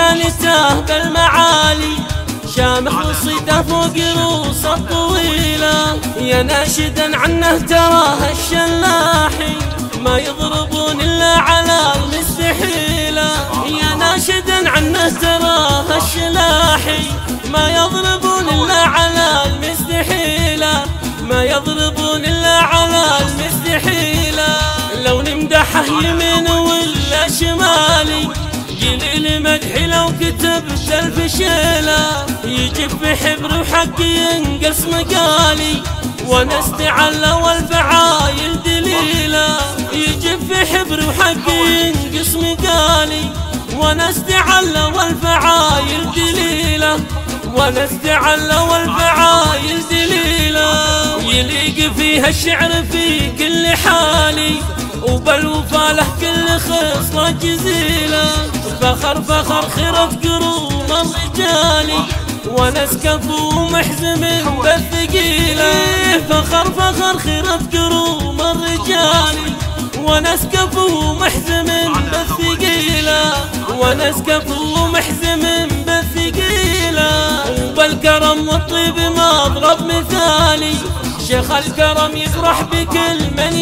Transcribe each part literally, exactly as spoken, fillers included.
مكان تهب المعالي، شامخ وصيته فوق رؤوس الطويلة. يا ناشدا عنه تراه الشلاحي، ما يضربون إلا على المستحيلة. يا ناشدا عنه تراه الشلاحي، ما يضربون إلا على المستحيلة، ما يضربون إلا على المستحيلة. لو نمدحه يمين ولا شمالي، قليل مدحي لو كتبت الفشيلة. يجيب بحبر وحق ينقص مقالي، وانا استعلى والفعايل دليلة. يجيب بحبر وحق ينقص مقالي، وانا استعلى والفعايل دليلة، وانا استعلى والفعايل دليلة. يليق فيها الشعر في كل حالي، وبالوفا له كل خصلة جزيلة. فخر فخر خيرة قروم الرجالي، وانا اسكفو محزم بالثقيلة. فخر فخر خيرة قروم الرجالي، وانا اسكفو محزم بالثقيلة، وانا اسكفو محزم بالثقيلة. وبالكرم والطيب مضرب مثالي، شيخ الكرم يفرح بكل من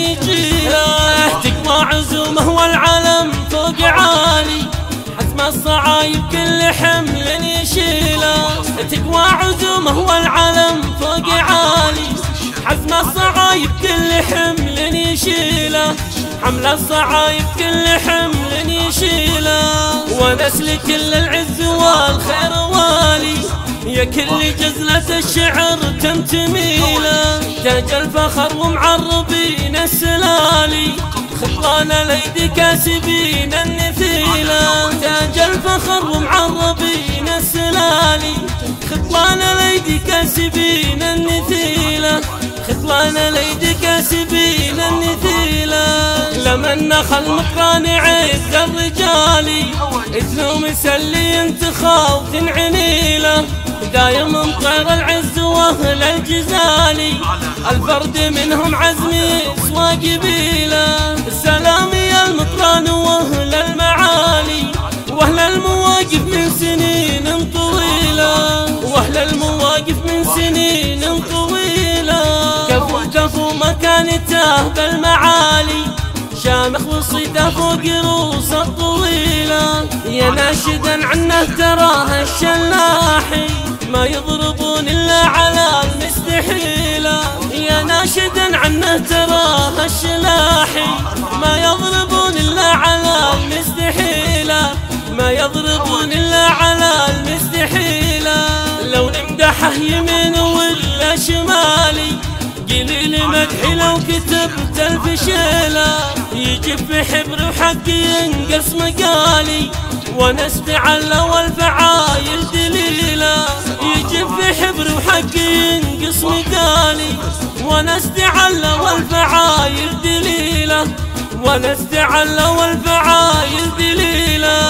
يجيله. تقوى عزومه والعلم فوق عالي، حزم الصعايب كل حمل يشيله. تقوى عزومه والعلم فوق عالي، حزم الصعايب كل حمل يشيله، حمل الصعايب كل حمل يشيله. ونسل كل العز والخير والي، يا كل جزلة الشعر تنتمي له. تاج الفخر ومعربين السلالي، خطان الايدي كاسبين النثيلة. تاج الفخر ومعربين السلالي، خطان الايدي كاسبين النثيلة، خطان الايدي كاسبين النثيلة. لما النخل مقران عز الرجالي، اثنو مسلي انتخاو تنعنيله. دايم من طير العز واهل الجزالي، الفرد منهم عزمي يسوى قبيله. السلام يا المطران واهل المعالي، واهل المواقف من سنين طويله، واهل المواقف من سنين طويله. كفو كفو مكانته بالمعالي، شامخ وصيته فوق رؤوس الطويلة. يا ناشدا عنه تراه الشلاحي، ما يضربون إلا على المستحيلة. يا ناشدا عنه تراه الشلاحي، ما يضربون إلا على المستحيلة، ما يضربون إلا على المستحيلة. لو نمدحه يمين ولا شمالي، قليل مدحي لو كتبت الفشيلة. يجيب بحبر وحق ينقص مقالي، وانا استعلى والفعايل دليلة. يجيب بحبر وحق ينقص مقالي، وانا استعلى والفعايل دليلة، وانا استعلى والفعايل دليلة.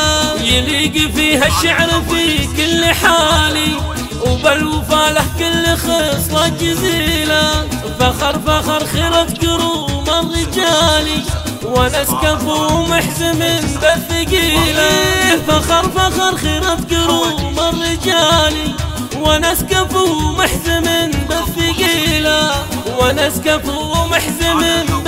يليق فيها الشعر في كل حالي، وبالوفا له كل خصلة جزيلة. فخر فخر خيرة قروم الرجالي، وانا اسكفو محزم بالثقيلة. فخر فخر خيرة قروم الرجالي، وانا اسكفو محزم بالثقيلة، وانا اسكفو محزم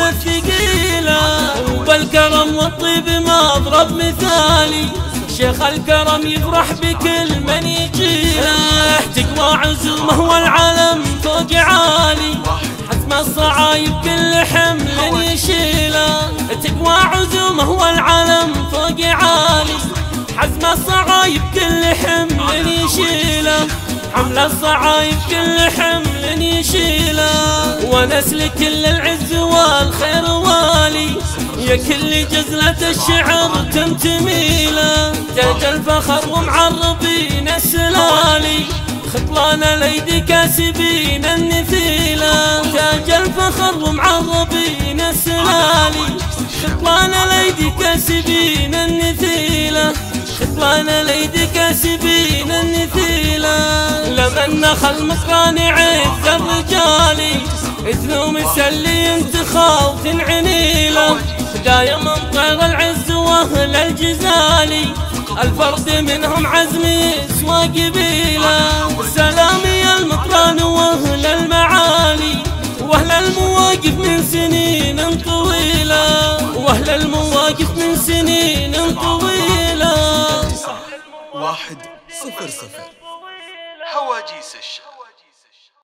بالثقيلة. وبالكرم والطيب مضرب مثالي، شيخ الكرم يفرح بكل من يجيله. تقوى عزومه والعلم فوق عالي، حزم الصعايب كل حمل يشيله. تقوى عزومه والعلم فوق عالي، حزم الصعايب كل حمل يشيله، حمل الصعايب كل حمل يشيله. ونسل كل العز والخير والي، يا كل جزلة الشعر تنتمي له. تاج الفخر ومعربين السلالي، خطلان الايدي كاسبين النثيلة. تاج الفخر ومعربين السلالي، خطلان الايدي كاسبين النثيلة، خطلان الايدي كاسبين النثيلة. لما النخل مقران عز الرجالي، اثنو مسلي انتخاو تنعنيله. دايم من طير العز واهل الجزالي، الفرد منهم عزمي يسوى قبيلة. سلامي المطران واهل المعالي واهل المواقف من سنين طويلة، واهل المواقف من سنين طويلة. واحد صفر صفر هواجيس الشعب.